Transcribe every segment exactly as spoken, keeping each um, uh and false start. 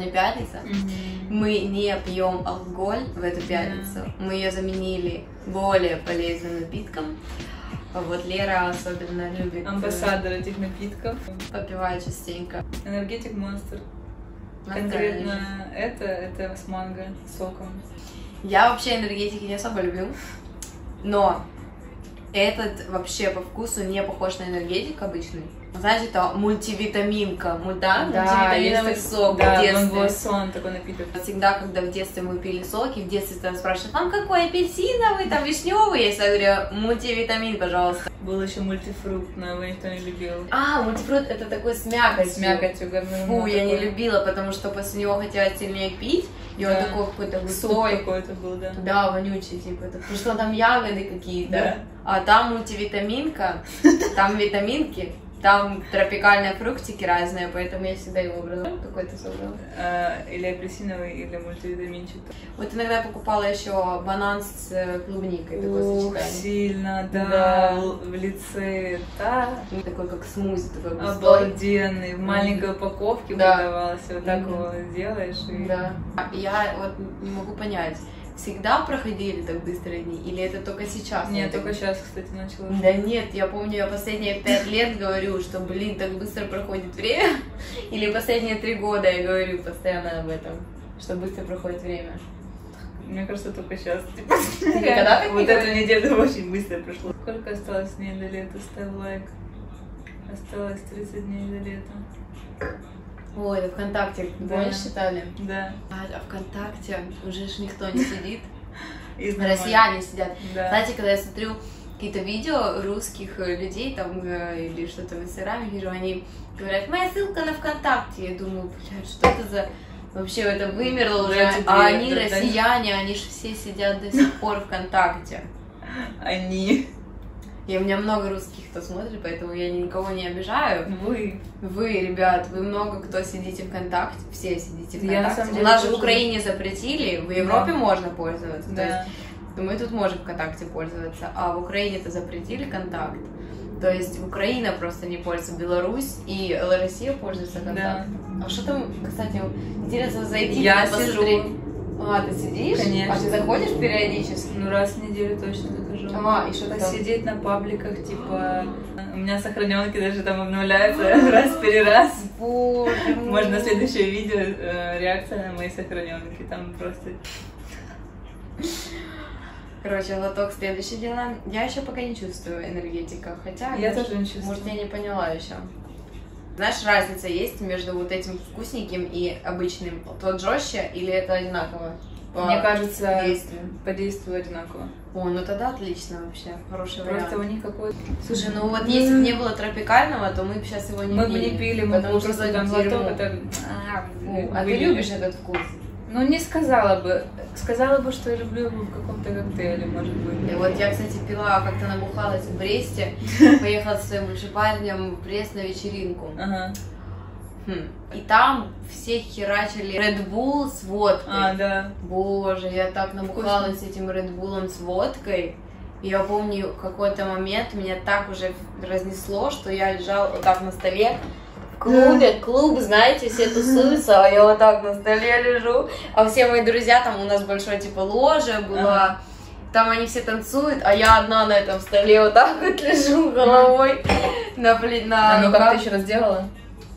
сегодня пятница. Mm-hmm. Мы не пьем алкоголь в эту пятницу. Mm-hmm. Мы ее заменили более полезным напитком. Вот Лера особенно любит... Амбассадор этих напитков. Попивает частенько. Энергетик Монстр. Конкретно это, это с манго, с соком. Я вообще энергетики не особо люблю, но этот вообще по вкусу не похож на энергетик обычный. Знаете, это мультивитаминка, да? Да, мультивитаминовый сок да, в детстве. Да, сон такой напиток. Всегда, когда в детстве мы пили соки, в детстве там спрашивают, вам какой, апельсиновый, там вишневый? Я говорю, мультивитамин, пожалуйста. Был еще мультифрукт, но его никто не любил. А, мультифрукт это такой с мякотью. С мякотью. Фу, я не любила, потому что после него хотелось сильнее пить. И да. Он такой какой-то густой. какой-то был, да. Да, вонючий, типа. Потому что там ягоды какие-то. Да. А там мультивитаминка, там витаминки, там тропикальные фруктики разные, поэтому я всегда его брала. Какой ты собрал? А, или апельсиновый, или мультивитаминчик. Вот иногда я покупала еще банан с клубникой. Такое сочетание. Сильно, да, да. В лице, да. Такой как смузи, такой густой. Обалденный, в маленькой упаковке да. продавался, вот так mm-hmm. его делаешь. И... Да. Я вот не могу понять, всегда проходили так быстро дни, или это только сейчас? Нет, только сейчас, кстати, начала. Да нет, я помню, я последние пять лет говорю, что, блин, так быстро проходит время, или последние три года я говорю постоянно об этом, что быстро проходит время. Мне кажется, только сейчас. Типа, когда так вот эту неделю очень быстро прошло. Сколько осталось дней до лета? Ставь лайк. Осталось тридцать дней до лета. Ой, это ВКонтакте, да. помнишь, читали? Да. А, а ВКонтакте уже ж никто не сидит. Россияне сидят. Да. Знаете, когда я смотрю какие-то видео русских людей там или что-то в Инстаграме вижу, они говорят, моя ссылка на ВКонтакте. Я думаю, блядь, что это за... Вообще это вымерло уже. А они россияне, они же все сидят до сих пор ВКонтакте. Они... И у меня много русских, кто смотрит, поэтому я никого не обижаю. Вы. Вы, ребят, вы много кто сидите ВКонтакте, все сидите ВКонтакте. Я, на самом деле, у нас же тоже... в Украине запретили, в Европе да. можно пользоваться. Да. То есть мы тут можем ВКонтакте пользоваться, а в Украине-то запретили контакт. То есть Украина просто не пользуется, Беларусь и Россия пользуются контактом. Да. А что там, кстати, интересно зайти, я посмотреть. Сижу. А, ты сидишь? Конечно. А ты заходишь периодически? Ну, раз в неделю точно захожу. А, и что там? Посидеть на пабликах, типа... У меня сохраненки даже там обновляются раз-перераз. Боже мой. Можно следующее видео, э, реакция на мои сохраненки. Там просто... Короче, лоток следующее дело. Я еще пока не чувствую энергетика, хотя... Я может, тоже не чувствую. Может, я не поняла еще. Знаешь, разница есть между вот этим вкусненьким и обычным? То жестче или это одинаково? По Мне кажется, действию? по действию одинаково. О, ну тогда отлично вообще, хороший вариант. Просто у них какой-то... Слушай, ну вот если бы не было тропикального, то мы бы сейчас его не мы пили. Мы бы не пили, мы потому что просто там дерьмо. это... А, а ты любишь этот вкус? Ну, не сказала бы. Сказала бы, что я люблю его в каком-то коктейле, может быть. И вот я, кстати, пила, как-то набухалась в Бресте, поехала с своим бывшим парнем в Брест на вечеринку. Ага. Хм. И там все херачили Red Bull с водкой. А, да. Боже, я так набухалась этим Red Bull'ом с водкой. Я помню, в какой-то момент меня так уже разнесло, что я лежала вот так на столе. В клубе, клуб, знаете, все тусуются, а я вот так на столе лежу. А все мои друзья, там у нас большое типа ложа была. Ага. Там они все танцуют, а я одна на этом столе вот так вот лежу головой на на. А ну как ты еще раз делала?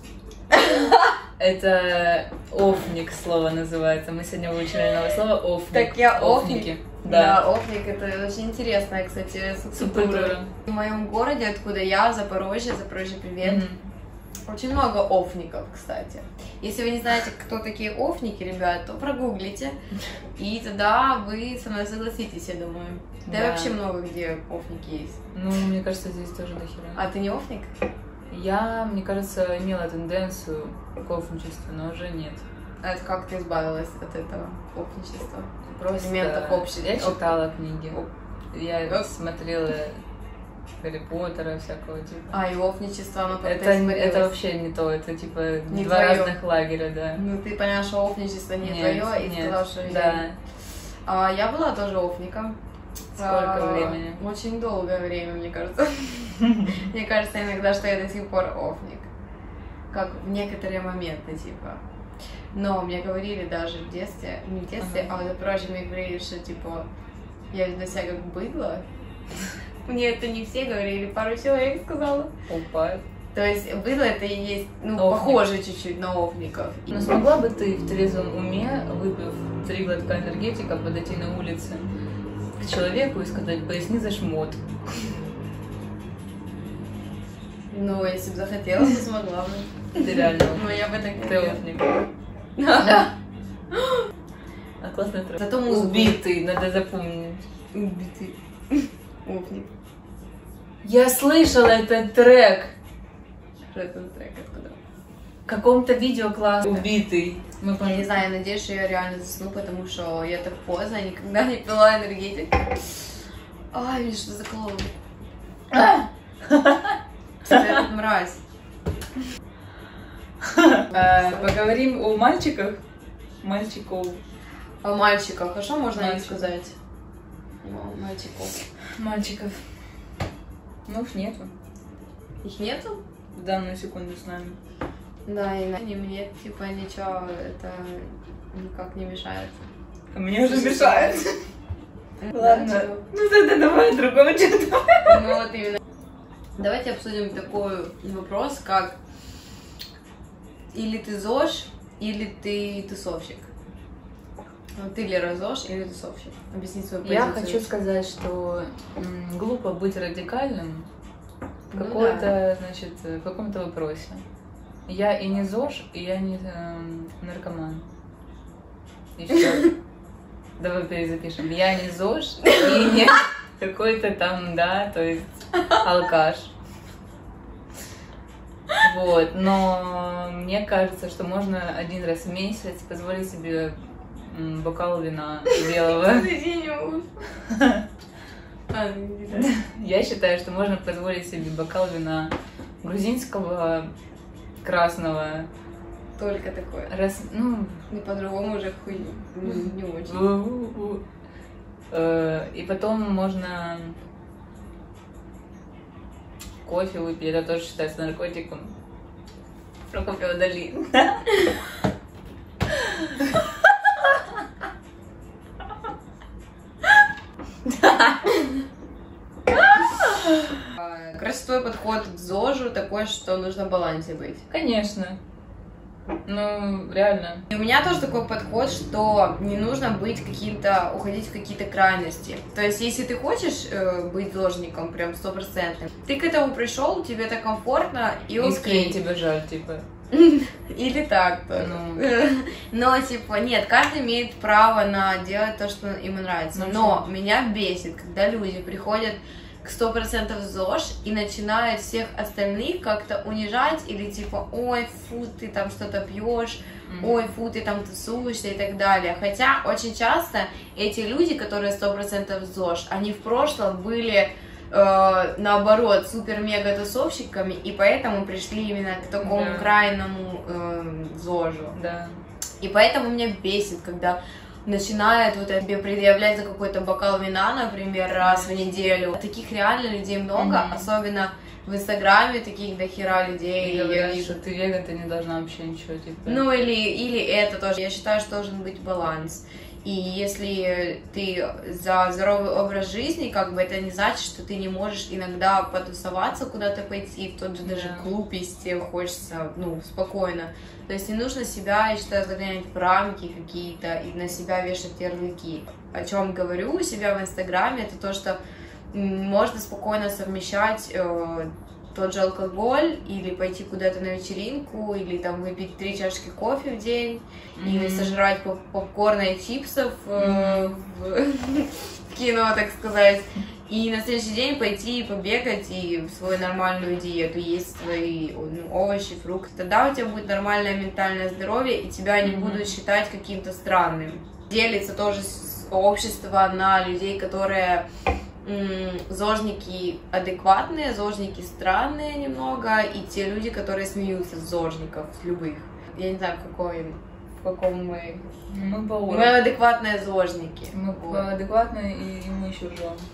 Это офник слово называется. Мы сегодня выучили новое слово офник. Так я офник. Да. да, офник это очень интересная, кстати, субкультура. В моем городе, откуда я, Запорожье, Запорожье, привет. Mm-hmm. Очень много офников, кстати. Если вы не знаете, кто такие офники, ребят, то прогуглите, и тогда вы со мной согласитесь, я думаю. Да, да. Вообще много где офники есть. Ну, мне кажется, здесь тоже дохера. А ты не офник? Я, мне кажется, имела тенденцию к офничеству, но уже нет. А это как ты избавилась от этого офничества? Просто элементов общества. Я читала книги, Оп. я Оп. смотрела Гарри Поттера всякого типа. А, и офничество, оно как-то это, это вообще не то, это типа не два твоё. разных лагеря, да. Ну ты поняла, что офничество не нет, твое, и нет, сказала, что да. А, я была тоже офником. Сколько а, времени? Очень долгое время, мне кажется. Мне кажется иногда, что я до сих пор офник. Как в некоторые моменты, типа. Но мне говорили даже в детстве, не в детстве, ага. а вот прочее, мне говорили, что типа я веду себя как быдло. Мне это не все говорили, пару человек сказала. Опа. То есть быдло это и есть, ну, Овник. Похоже чуть-чуть на овников. Но смогла бы ты в трезвом уме, выпив три глотка энергетика, подойти на улице к человеку и сказать: поясни за шмот? Ну, если бы захотела, то смогла бы. Ты реально. Но я бы так не Ты овник. Да. А классный трек. Зато музыку. Убитый, надо запомнить. Убитый. Овник. Я слышала этот трек. Что это за трек? Откуда? В каком-то видео классно. Убитый. Мы я не знаю, я надеюсь, что я реально засну, потому что я так поздно, я никогда не пила энергетик. Ай, мне что закололо. Ты мразь. Поговорим о мальчиках. Мальчиков. О мальчиках. А что можно им сказать? Мальчиков. Мальчиков. Ну уж нету. Их нету? В данную секунду с нами. Да, и мне типа ничего это никак не мешает. А мне уже мешает. Ладно. Ну тогда давай другого что-то. Ну вот именно. Давайте обсудим такой вопрос, как или ты ЗОЖ, или ты тусовщик. Ты Лера ЗОЖ или тусовщик? Объясни свою позицию. Я хочу сказать, что м, глупо быть радикальным в какой-то, ну, да. значит, в каком-то вопросе. Я и не ЗОЖ, и я не э, наркоман. И все. Давай перезапишем. Я не ЗОЖ, и не какой-то там, да, то есть алкаш. Вот, но мне кажется, что можно один раз в месяц позволить себе бокал вина белого. Я считаю, что можно позволить себе бокал вина грузинского, красного. Только такое. Раз, ну, не по-другому уже хуй не очень. И потом можно кофе выпить, это тоже считается наркотиком. Про кофе удали. Как раз твой подход к ЗОЖу такой, что нужно в балансе быть. Конечно. Ну, реально. И у меня тоже такой подход, что не нужно быть каким-то, уходить в какие-то крайности. То есть, если ты хочешь э, быть зожником, прям стопроцентным, ты к этому пришел, тебе это комфортно и окей. Искренне тебе жаль, типа. Или так тоже. Ну. Но, типа, нет, каждый имеет право на делать то, что ему нравится. Ну, но что? Меня бесит, когда люди приходят к сто процентов ЗОЖ и начинают всех остальных как-то унижать или типа, ой, фу, ты там что-то пьешь, mm-hmm. ой, фу, ты там тусуешься и так далее. Хотя очень часто эти люди, которые сто процентов ЗОЖ, они в прошлом были э, наоборот супер-мега-тусовщиками и поэтому пришли именно к такому yeah. крайнему э, ЗОЖу. Yeah. И поэтому меня бесит, когда начинает вот тебе предъявлять за какой-то бокал вина, например, раз в неделю. Таких реально людей много, mm-hmm. особенно в Инстаграме таких дохера людей. И говорят, что ты веган, ты не должна вообще ничего, типа. Ну или, или это тоже. Я считаю, что должен быть баланс. И если ты за здоровый образ жизни, как бы это не значит, что ты не можешь иногда потусоваться, куда-то пойти, в тот же даже yeah. клуб, если тебе хочется, ну, спокойно. То есть не нужно себя, я считаю, загонять в рамки какие-то и на себя вешать ярлыки. О чем говорю у себя в Инстаграме, это то, что можно спокойно совмещать э, тот же алкоголь или пойти куда-то на вечеринку, или там выпить три чашки кофе в день, mm-hmm. или сожрать поп- попкорна и чипсов э, mm-hmm. в кино, так сказать. И на следующий день пойти побегать и в свою нормальную диету, есть свои ну, овощи, фрукты. Тогда у тебя будет нормальное ментальное здоровье, и тебя не mm-hmm. будут считать каким-то странным. Делится тоже общество на людей, которые м- зожники адекватные, зожники странные немного, и те люди, которые смеются с зожников, с любых. Я не знаю, в какой... в каком мы... Мы по Мы адекватные зожники. Мы вот. адекватные, и мы еще ржем.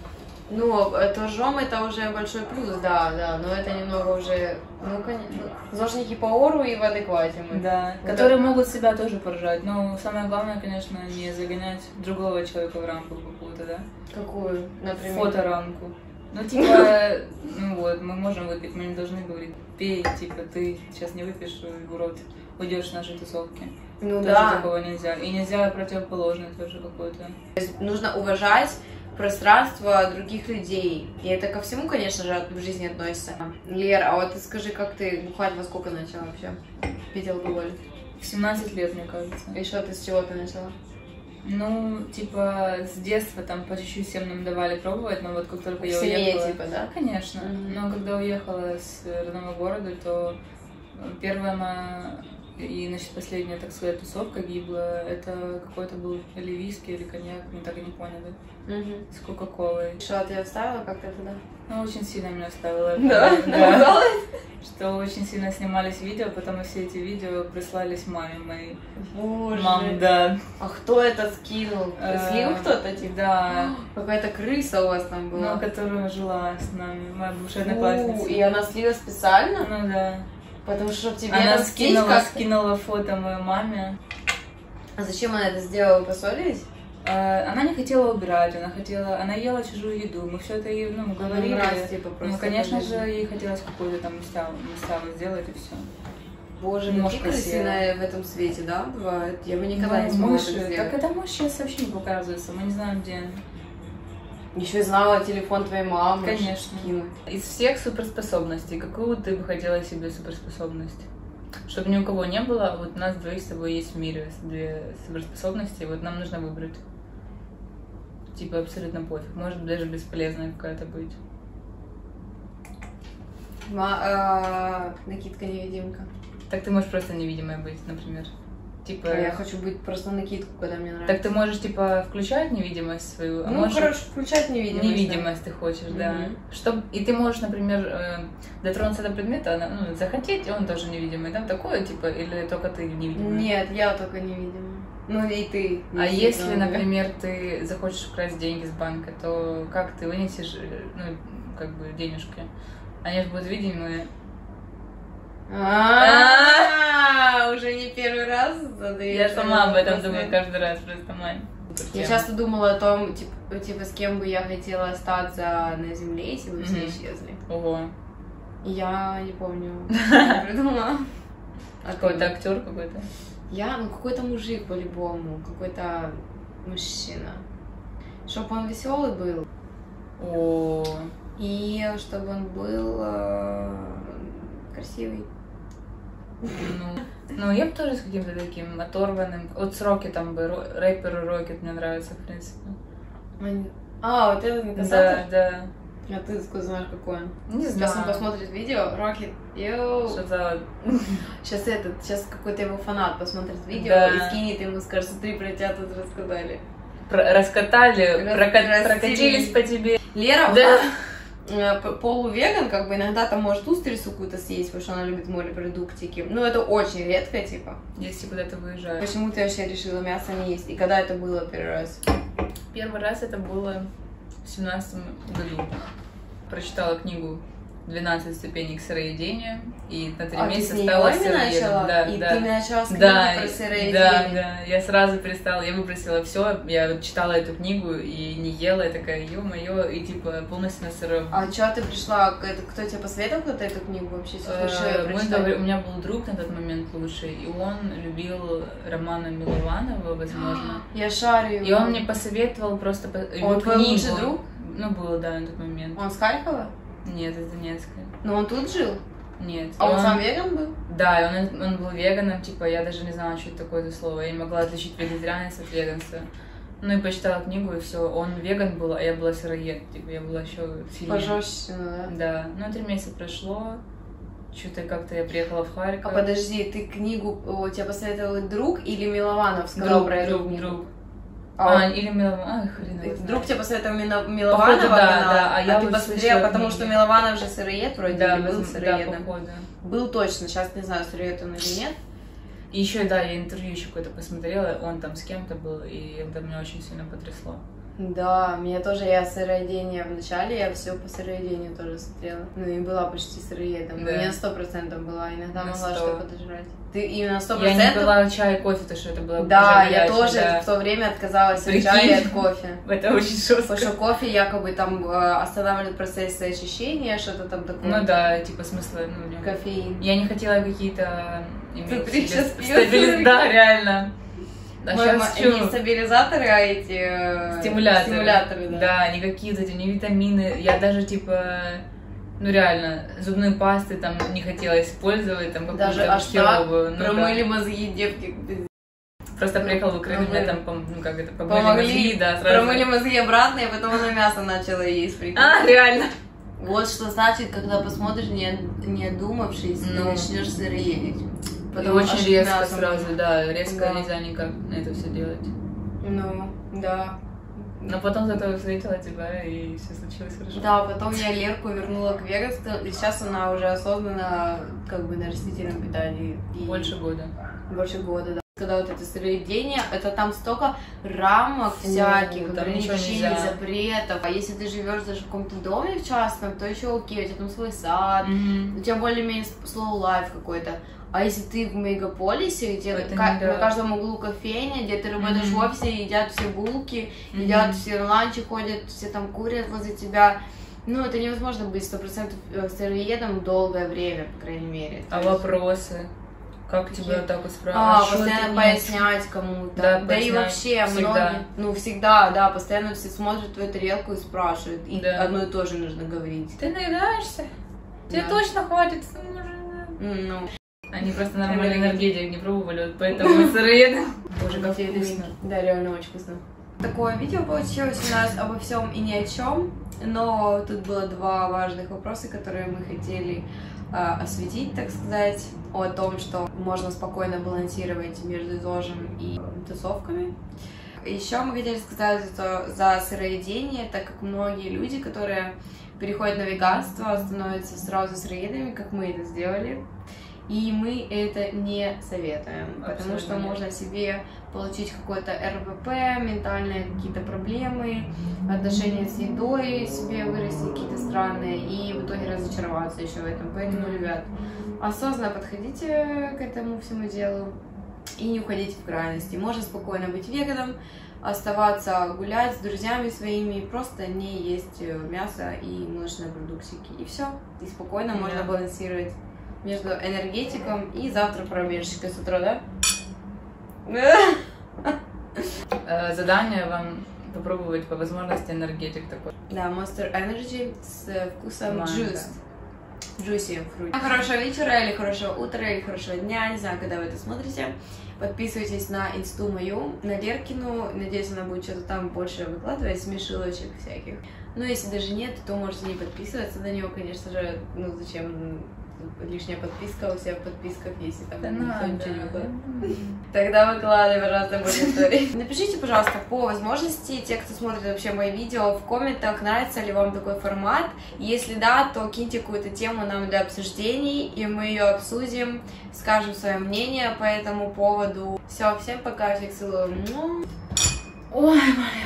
Ну, этажом это уже большой плюс, да, да, но это немного уже, ну, конечно, зожники по ору и в адеквате мы. Да, Вот которые это... могут себя тоже поражать, но самое главное, конечно, не загонять другого человека в рамку какую-то, да? Какую, например? Фоторамку. Ну, типа, ну вот, мы можем выпить, мы не должны говорить, пей, типа, ты сейчас не выпьешь, урод, уйдешь с нашей тусовки. Ну тоже да. такого нельзя. И нельзя противоположное тоже какое-то. Нужно уважать пространство других людей. И это ко всему, конечно же, в жизни относится. Лер, а вот ты скажи, как ты бухать во сколько начала вообще? Пить алкоголь? В семнадцать лет, мне кажется. И что ты, с чего ты начала? Ну, типа, с детства там по чуть-чуть всем нам давали пробовать, но вот как только я семье, уехала... типа, да? Конечно. Mm-hmm. Но когда уехала с родного города, то первая моя и, значит, последняя, так сказать, тусовка гибла, это какой-то был или виски, или коньяк, мы так и не поняли. Mm-hmm. С Кока-Колой. Что, ты оставила как-то туда? Ну, очень сильно меня оставила. Да? Да. Что очень сильно снимались видео, потом и все эти видео прислались маме моей. Боже. Мам, да. А кто это скинул? Слил кто-то, типа? Да. Какая-то крыса у вас там была. Ну, которая жила с нами, моя бывшая одноклассница. И она слила специально? Ну, да. Потому что тебе она это скинула, скинула фото моей маме. А зачем она это сделала? Вы поссорились? Она не хотела убирать, она хотела, она ела чужую еду, мы все это ей, ну, мы говорили. Раз, типа, ну, конечно же, ей хотелось какую-то там меставу сделать и все. Боже, какие крысиные в этом свете, да, бывают? Я бы никогда ну, не смогла мыши. так сделать. Так это мышь сейчас вообще не показывается, мы не знаем, где она. Еще и знала телефон твоей мамы. Конечно. Кинуть. Из всех суперспособностей, какую ты бы хотела себе суперспособность? Чтобы ни у кого не было, а вот у нас двоих с тобой есть в мире две суперспособности, вот нам нужно выбрать. Типа абсолютно пофиг, может даже бесполезная какая-то быть. Ма э накидка-невидимка. Так ты можешь просто невидимой быть, например. Типа... А я хочу быть просто накидку, когда мне нравится. Так ты можешь, типа, включать невидимость свою, а ну, можешь... короче, включать невидимость. Невидимость да. ты хочешь, да. Mm-hmm. Чтоб... И ты можешь, например, дотронуться до предмета, ну, захотеть, и он тоже невидимый. Там такое, типа, или только ты невидимый? Нет, я только невидимая. Ну, и ты. А если, например, ты захочешь украсть деньги с банка, то как ты вынесешь, ну, как бы, денежки? Они же будут видимые. А, уже не первый раз задаешь. Я сама об этом думаю каждый раз, просто мать. Я часто думала о том, типа, типа, с кем бы я хотела остаться на земле, если бы все исчезли. Ого. Я не помню, что придумала. Какой-то актер какой-то? Я, ну какой-то мужик по-любому, какой-то мужчина. Чтобы он веселый был. О. И чтобы он был э, красивый. Ну, ну, я бы тоже с каким-то таким оторванным. Вот с Рокетом бы, рэперу Рокет мне нравится, в принципе. А, вот этот Да, инкассатор? да. А ты откуда знаешь, какой он? Не знаю. Сейчас он посмотрит видео, Рокет, йоу. Что-то... Сейчас этот, сейчас какой-то его фанат посмотрит видео да. и скинет ему, скажет, смотри, про тебя тут рассказали. Про раскатали, Рас... прока... прокатились по тебе. Лера, да. полувеган, как бы иногда там может устрицу какую-то съесть, потому что она любит морепродуктики. Но это очень редко, типа. Если куда-то выезжаешь. Почему ты вообще решила мясо не есть? И когда это было первый раз? Первый раз это было в семнадцатом году. Прочитала книгу «двенадцать ступеней к сыроедению», и на три а, месяца ты стала сыроедом. Да, и да. ты начала с книги да, про сыроедение. Да, да, я сразу перестала, я выбросила все, я читала эту книгу и не ела, и такая, ё-моё, и типа полностью на сыром. А чё ты пришла, кто тебе посоветовал кто-то эту книгу вообще? Э, мы говорили, у меня был друг на тот момент лучший, и он любил Романа Милованова, возможно. Я шарю. И он мне посоветовал просто его он твой книгу. лучший друг? Ну, был, да, на тот момент. Он с Харькова? Нет, из Донецка. Но он тут жил? Нет. А он, он сам веган был? Да, и он, он был веганом, типа, я даже не знала, что это такое за слово. Я не могла отличить вегетарианец от веганства. Ну и почитала книгу, и все. Он веган был, а я была сыроед. Типа, я была еще сильнее. Пожестче, да? Да. Ну, три месяца прошло. Что-то как-то я приехала в Харьков. А подожди, ты книгу, о, тебя посоветовал друг или Милованов сказал друг, про эту друг, книгу? друг. А, А, или Милованов, ай, хрен его знает. Друг тебе посоветовал Милованова, Походу, да, канал, да, а я ты вот посмотрела, слышала потому книги. что Милованов же сыроед вроде, да, или был да, сыроедом. походу. Был точно, сейчас не знаю, сыроед он или нет. И еще, да, я интервью еще какое-то посмотрела, он там с кем-то был, и это меня очень сильно потрясло. Да, меня тоже, я сыроедение в начале, я все по сыроедению тоже смотрела. Ну и была почти сыроедом. Да. У меня сто процентов была, иногда На могла сто. что-то подожрать. Ты именно сто Я процентов? не пила чай, кофе, то что это было Да, уже я горячее, тоже да. в то время отказалась от Прикинь. чая и от кофе. Это очень жестко. Потому что кофе якобы там э, останавливает процессы очищения, что-то там такое. Ну да, типа смысла, ну, в нем. Кофеин. Я не хотела какие-то иметь Смотри, себе сейчас ст- пьёт. стабили- Да, реально. А Ма- щас ма- чё? не стабилизаторы, а эти э, Стимуляторы. стимуляторы, да. Да, никакие вот эти, ни витамины. Я даже типа, ну реально, зубную пасты там не хотела использовать, там Даже какую-то аж так херовую. Ну, промыли да. мозги, девки. Просто Ну, приехала в Украину, промыли. мне там, пом- ну как это, помыли Помогли, мозги, да, сразу. промыли мозги обратно, и потом она мясо начала есть. Прикинь. А, реально. Вот что значит, когда посмотришь, не, не одумавшись, Ну. и начнешь сыроедить. И Потом очень аж резко мясом. сразу, да, резко Да. нельзя никак на это все делать. Ну, да. Но потом зато встретила тебя, и все случилось хорошо. Да, потом я Лерку вернула к веганству, и сейчас она уже осознанно как бы на растительном питании. И Больше года. Больше года, да. Когда вот это сыроедение, это там столько рамок всяких, там ничего ограничений, нельзя. запретов. А если ты живешь даже в каком-то доме в частном, то еще окей, у тебя там свой сад, Мгм. у тебя более-менее slow life какой-то. А если ты в мегаполисе, где Это ка- не да. на каждом углу кофейня, где ты работаешь Мгм. в офисе, едят все булки, Мгм. едят все на ланчи, ходят, все там курят возле тебя. Ну, это невозможно быть сто процентов сыроедом долгое время, по крайней мере. А То есть- вопросы? Как тебя Какие? вот так вот А, спрашивают? что постоянно ты пояснять кому-то. Да, Да, и пояснять. вообще Всегда. многие, ну всегда, да, постоянно все смотрят твою тарелку и спрашивают. И Да. одно и то же нужно говорить. Ты наедаешься? Тебе Да. точно хватит? М, Ну, Они просто нормальный Энергетик. энергетик не пробовали, вот поэтому сыроеды. Боже, как Тебе вкусно. Да, реально очень вкусно. Такое видео получилось у нас обо всем и ни о чем, но тут было два важных вопроса, которые мы хотели а, осветить, так сказать, о том, что можно спокойно балансировать между ЗОЖем и тусовками. Еще мы хотели сказать, что за сыроедение, так как многие люди, которые переходят на веганство, становятся сразу сыроедами, как мы это сделали. И мы это не советуем, потому Абсолютно что нет. можно себе получить какой-то эр вэ пэ, ментальные какие-то проблемы, отношения с едой себе вырасти какие-то странные, и в итоге разочароваться еще в этом. Поэтому, ребят, осознанно подходите к этому всему делу и не уходите в крайности. Можно спокойно быть веганом, оставаться гулять с друзьями своими, просто не есть мясо и молочные продуктики. И все. И спокойно Да. можно балансировать между энергетиком и завтра пробежечкой с утра, да? Э, Задание вам попробовать по возможности энергетик такой. Да, Monster Energy с вкусом Манго. juice. Juicy fruit. Хорошего вечера, или хорошего утра, или хорошего дня, не знаю, когда вы это смотрите. Подписывайтесь на инсту мою, на Леркину. Надеюсь, она будет что-то там больше выкладывать, смешилочек всяких. Но если даже нет, то можете не подписываться на него, конечно же. Ну, зачем лишняя подписка, у себя в подписках, если там Да никто надо. ничего не выкладывает. Тогда выкладывай, пожалуйста, больше историй. Напишите, пожалуйста, по возможности, те, кто смотрит вообще мои видео, в комментах, нравится ли вам такой формат. Если да, то киньте какую-то тему нам для обсуждений, и мы ее обсудим, скажем свое мнение по этому поводу. Все, всем пока, всех целую. Ой, моя.